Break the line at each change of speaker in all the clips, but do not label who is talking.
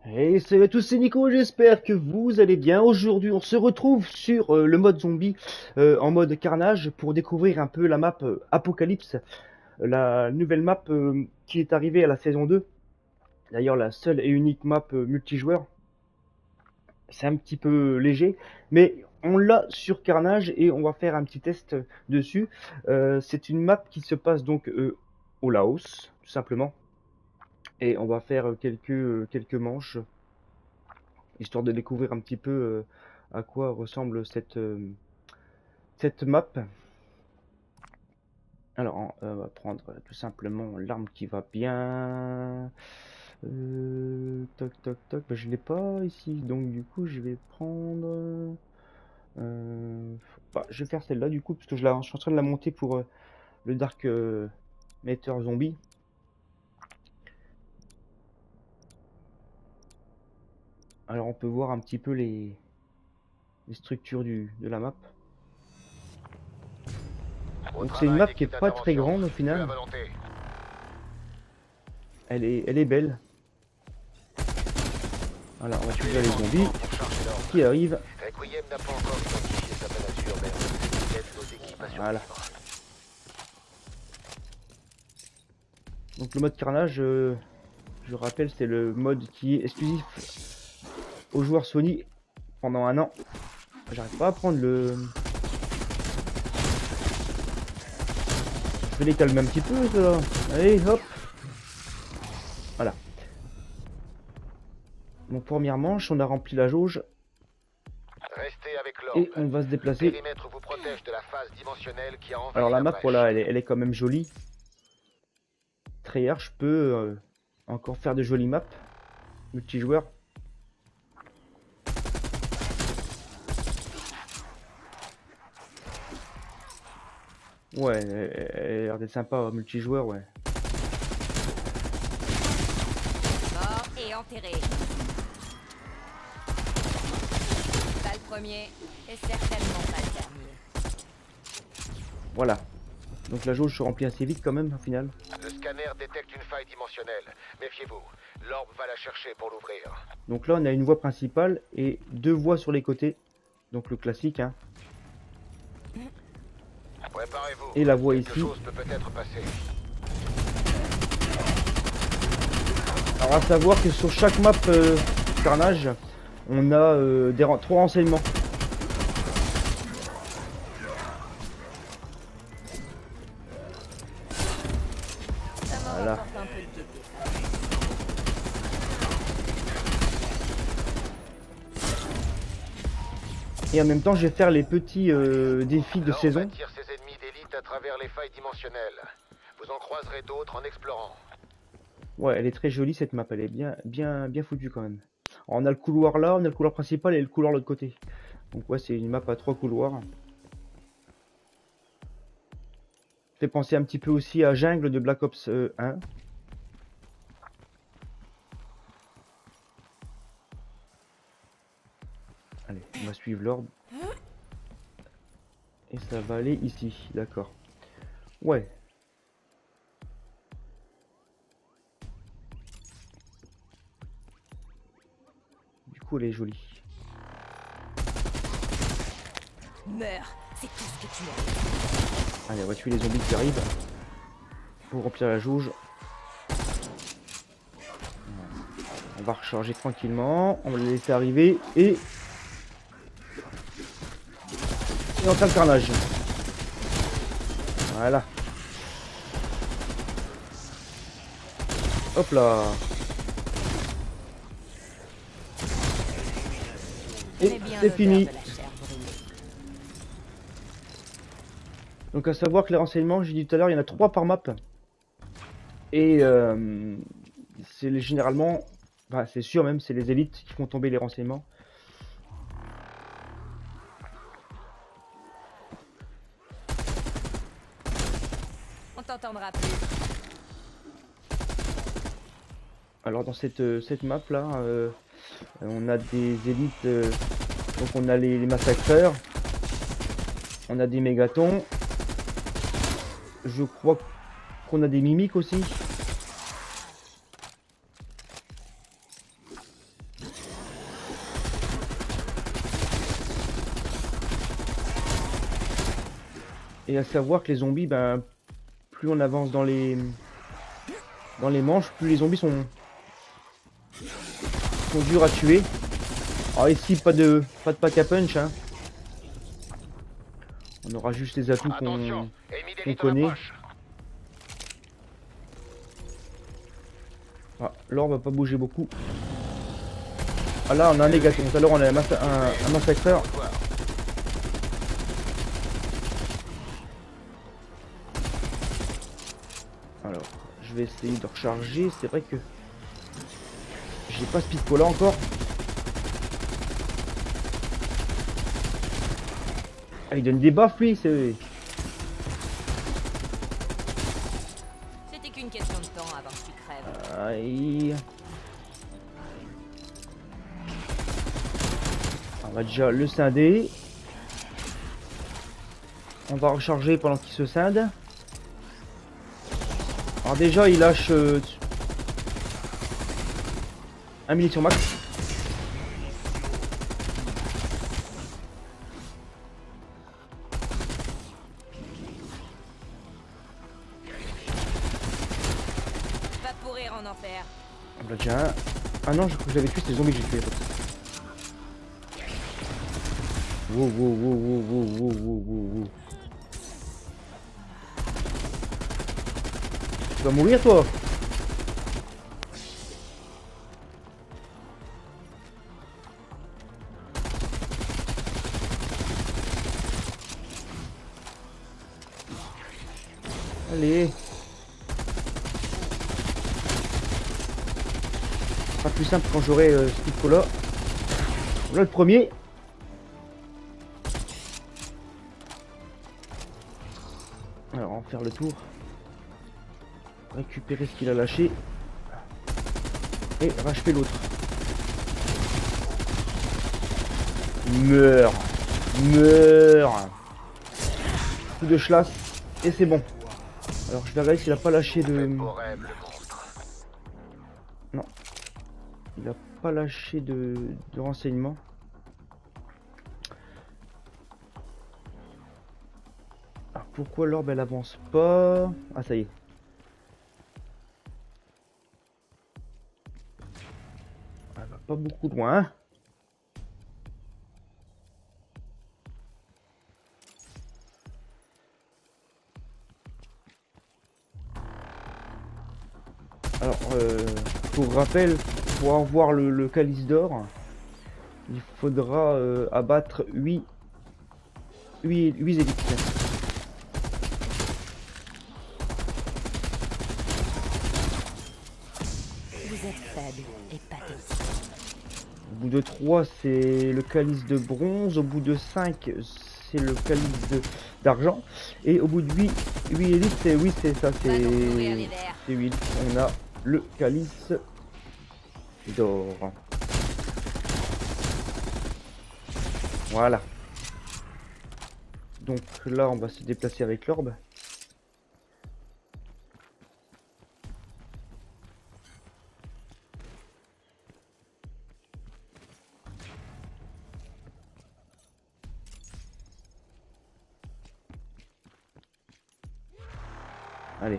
Hey, salut à tous, c'est Nico, j'espère que vous allez bien. Aujourd'hui, on se retrouve sur le mode zombie, en mode carnage, pour découvrir un peu la map Apocalypse, la nouvelle map qui est arrivée à la saison 2. D'ailleurs, la seule et unique map multijoueur. C'est un petit peu léger, mais on l'a sur Carnage et on va faire un petit test dessus. C'est une map qui se passe donc au Laos, tout simplement. Et on va faire quelques manches, histoire de découvrir un petit peu à quoi ressemble cette map. Alors, on va prendre tout simplement l'arme qui va bien. Toc toc toc, bah, je l'ai pas ici, donc du coup je vais prendre. Bah, je vais faire celle-là du coup, parce que je suis en train de la monter pour le Dark Matter Zombie. Alors on peut voir un petit peu les structures de la map.
Au
Donc c'est une
travail,
map qui est
l'équipe
pas très
d'intervention.
grande au
Plus à
final.
volonté.
Elle est belle. Voilà, on va suivre les zombies
Pour charger l'ordre.
qui arrivent.
Requiem n'a pas encore identifié sa nature, mais il aide nos équipes à
Voilà.
survivre.
Donc le mode carnage, je rappelle, c'est le mode qui est exclusif aux joueurs Sony pendant un an. J'arrive pas à prendre le... Je vais les calmer un petit peu, ça. Allez, hop. Voilà. Donc première manche, on a rempli la jauge
Restez avec l'ordre.
et on va se
Le
déplacer.
périmètre vous protège de la phase dimensionnelle qui a
Alors
envahi
la
la
map,
brèche.
voilà, elle est quand même jolie. Treyarch, je peux encore faire de jolies maps multijoueurs. Ouais, elle a l'air d'être sympa, multijoueur, ouais.
Mort et enterré. Pas le premier, et certainement pas le dernier.
Voilà. Donc la jauge se remplit assez vite quand même, au final.
Le scanner détecte une faille dimensionnelle. Méfiez-vous, l'orbe va la chercher pour l'ouvrir.
Donc là, on a une voie principale et deux voies sur les côtés. Donc le classique, hein.
Préparez-vous.
Et la voie
Quelque
ici.
chose peut peut-être passer.
Alors à savoir que sur chaque map Carnage, on a trois renseignements.
Ça m'en
Voilà.
rapporte un peu de gaieté.
Et en même temps, je vais faire les petits défis de
L'orbe
saison.
attire ses ennemis d'élite à travers les failles dimensionnelles. Vous en croiserez d'autres en explorant.
Ouais, elle est très jolie cette map, elle est bien foutue quand même. Alors, on a le couloir là, on a le couloir principal et le couloir de l'autre côté. Donc ouais, c'est une map à trois couloirs. Fait penser un petit peu aussi à Jungle de Black Ops 1. Allez, on va suivre l'ordre. Et ça va aller ici, d'accord. Ouais. Du coup, elle est jolie.
Meurs, c'est tout ce que tu mérites.
Allez, on va tuer les zombies qui arrivent. Pour remplir la jauge. On va recharger tranquillement. On va les laisser arriver. Et on entame le carnage. Voilà. Hop là. Et c'est fini. Donc à savoir que les renseignements, j'ai dit tout à l'heure, il y en a 3 par map. Et c'est généralement, bah, c'est sûr même, c'est les élites qui font tomber les renseignements.
On t'entendra plus.
Alors dans cette map là, on a des élites, donc on a les massacreurs, on a des mégatons, je crois qu'on a des mimiques aussi. Et à savoir que les zombies, ben, plus on avance dans les manches, plus les zombies sont durs à tuer. Alors ici, pas de pack à punch, hein. On aura juste les atouts
Attention, ennemi
qu'on
d'élite en
connaît.
approche.
Ah, l'orbe va pas bouger beaucoup. Ah là, on a un négaton. Tout à l'heure, on a un massacreur. Alors, je vais essayer de recharger. C'est vrai que j'ai pas ce pistolet encore. Ah, il donne des baffes lui, c'est...
C'était qu'une question de temps avant que tu crèves.
Aïe. On va déjà le scinder. On va recharger pendant qu'il se scinde. Alors déjà il lâche un munition max.
Va pourrir en enfer.
On l'a déjà un. Ah non, je crois que je l'avais tué, c'est le zombie que j'ai tué. Wow, wow, wow, wow, wow, wow, wow, wow. Tu vas mourir toi. Allez. Pas plus simple quand j'aurai ce petit là. Voilà le premier. Alors on va faire le tour. Récupérer ce qu'il a lâché. Et racheter l'autre. Meurs. Meurs. Coup de chlasse. Et c'est bon. Alors je vais regarder s'il a pas lâché de... Non. Il a pas lâché de renseignements. Alors pourquoi l'orbe elle avance pas? Ah ça y est. Elle va pas beaucoup loin. Alors, pour rappel, pour avoir le calice d'or, il faudra abattre 8 élites.
Vous êtes faible et pathétique.
Au bout de 3, c'est le calice de bronze. Au bout de 5, c'est le calice d'argent. Et au bout de 8 élites, c'est oui, c'est ça, c'est 8. On a le calice d'or. Voilà. Donc là, on va se déplacer avec l'orbe. Allez.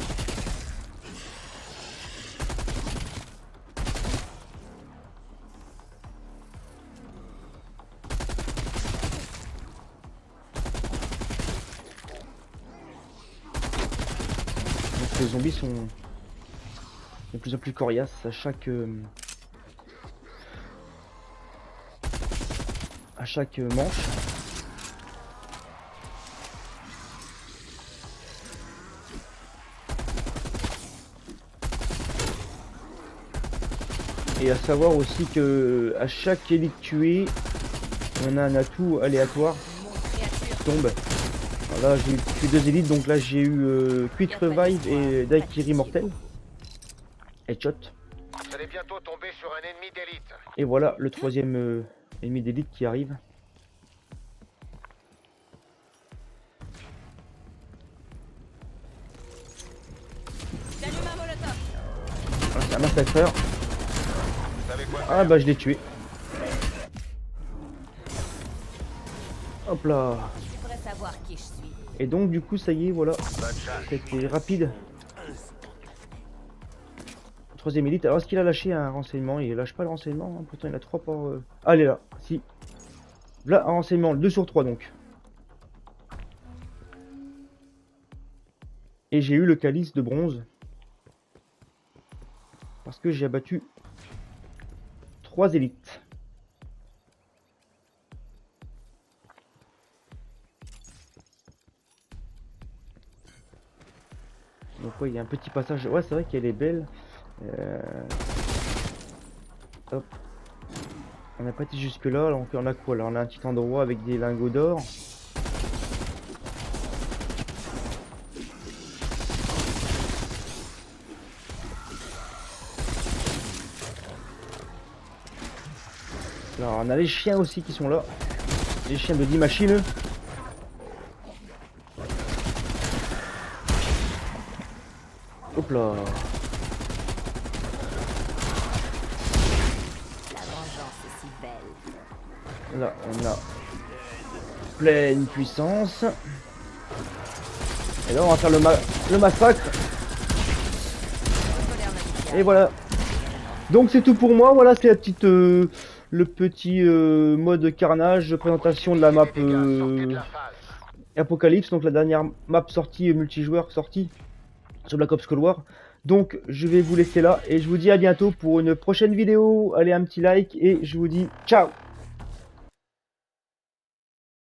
Donc les zombies sont de plus en plus coriaces à chaque manche. Et à savoir aussi que à chaque élite tuée, on a un atout aléatoire qui tombe. Alors là j'ai tué 2 élites, donc là j'ai eu Quick Revive et Daikiri Mortel. Headshot.
Vous allez bientôt tomber sur un ennemi d'élite.
Et voilà le troisième ennemi d'élite qui arrive.
J'allume un molotov.
Voilà, c'est un massacreur.
Vous savez quoi
Ah
faire?
bah je l'ai tué. Hop là.
Tu devrais savoir qui je suis.
Et donc du coup ça y est, voilà,
Bonne chance.
c'était rapide. Troisième élite. Alors est-ce qu'il a lâché un renseignement? Il lâche pas le renseignement, hein. Pourtant il a 3 par... Ah, il est là, si. Là un renseignement, 2 sur 3 donc. Et j'ai eu le calice de bronze. Parce que j'ai abattu 3 élites. Donc ouais, il y a un petit passage. Ouais, c'est vrai qu'elle est belle. Hop. On n'a pas été jusque là. Donc on a quoi là? On a un petit endroit avec des lingots d'or. Alors on a les chiens aussi qui sont là. Les chiens de 10 machines. Hop là.
La vengeance est si belle.
Là on a pleine puissance. Et là on va faire le massacre. Et voilà. Donc c'est tout pour moi. Voilà, c'est la petite le petit mode carnage, présentation de la map
Les gars, sortez de la phase.
Apocalypse, donc la dernière map sortie multijoueur sortie sur Black Ops Cold War. Donc je vais vous laisser là et je vous dis à bientôt pour une prochaine vidéo. Allez, un petit like et je vous dis ciao.